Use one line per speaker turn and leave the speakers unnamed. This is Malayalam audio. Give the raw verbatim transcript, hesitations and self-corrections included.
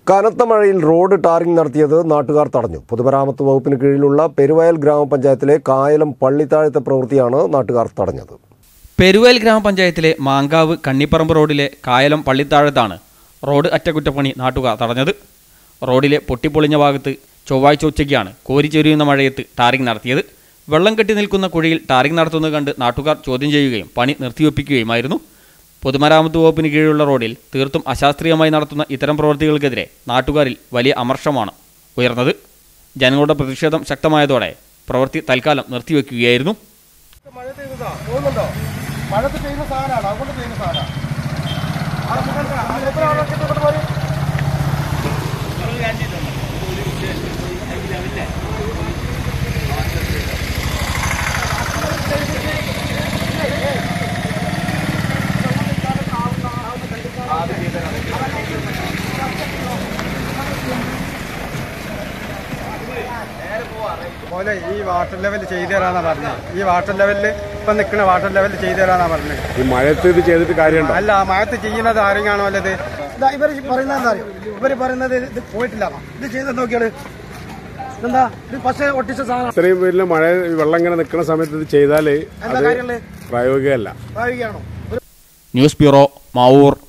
കനത്ത മഴയിൽ റോഡ് ടാറിംഗ് നടത്തിയത് നാട്ടുകാർ തടഞ്ഞു. പൊതുമരാമത്ത് വകുപ്പിന് കീഴിലുള്ള പെരുവയൽ ഗ്രാമപഞ്ചായത്തിലെ കായലം പള്ളിത്താഴത്തെ പ്രവൃത്തിയാണ് നാട്ടുകാർ തടഞ്ഞത്.
പെരുവയൽ ഗ്രാമപഞ്ചായത്തിലെ മാങ്കാവ് കണ്ണിപ്പറമ്പ് റോഡിലെ കായലം പള്ളിത്താഴത്താണ് റോഡ് അറ്റകുറ്റപ്പണി നാട്ടുകാർ തടഞ്ഞത്. റോഡിലെ പൊട്ടിപ്പൊളിഞ്ഞ ഭാഗത്ത് ചൊവ്വാഴ്ച ഉച്ചയ്ക്കാണ് കോരി ചൊരിയുന്ന മഴയത്ത് ടാറിംഗ് നടത്തിയത്. വെള്ളം കെട്ടി നിൽക്കുന്ന കുഴിയിൽ ടാറിംഗ് നടത്തുന്നത് കണ്ട് നാട്ടുകാർ ചോദ്യം ചെയ്യുകയും പണി നിർത്തിവെപ്പിക്കുകയുമായിരുന്നു. പൊതുമരാമത്ത് വകുപ്പിന് കീഴിലുള്ള റോഡിൽ തീർത്തും അശാസ്ത്രീയമായി നടത്തുന്ന ഇത്തരം പ്രവൃത്തികൾക്കെതിരെ നാട്ടുകാരിൽ വലിയ അമർഷമാണ് ഉയർന്നത്. ജനങ്ങളുടെ പ്രതിഷേധം ശക്തമായതോടെ പ്രവൃത്തി തൽക്കാലം നിർത്തിവെക്കുകയായിരുന്നു.
പോലെ ഈ വാട്ടർ ലെവൽ ചെയ്തു തരാന്നാ പറഞ്ഞത്. ഈ വാട്ടർ ലെവലിൽ ഇപ്പൊ നിൽക്കുന്ന വാട്ടർ ലെവൽ ചെയ്തു തരാന്നാ പറഞ്ഞത്.
ഈ മഴത്ത് ഇത് ചെയ്തിട്ട് കാര്യമുണ്ടോ?
അല്ല, മഴത്ത് ചെയ്യുന്നത് ആരെയാണോ അല്ലത്. ഇവർ പറയുന്നത് എന്താ അറിയോ? ഇവര് പറയുന്നത് ഇത് പോയിട്ടില്ല, ഇത് ചെയ്ത് നോക്കിയാണ് എന്താ പക്ഷേ ഒട്ടിച്ച സാധനം.
ഇത്രയും വലിയ മഴ വെള്ളം ഇങ്ങനെ നിൽക്കുന്ന സമയത്ത് ഇത് ചെയ്താല് പ്രായോഗികമല്ല.
പ്രായോഗികമാണോ?
News bureau, Mavoor.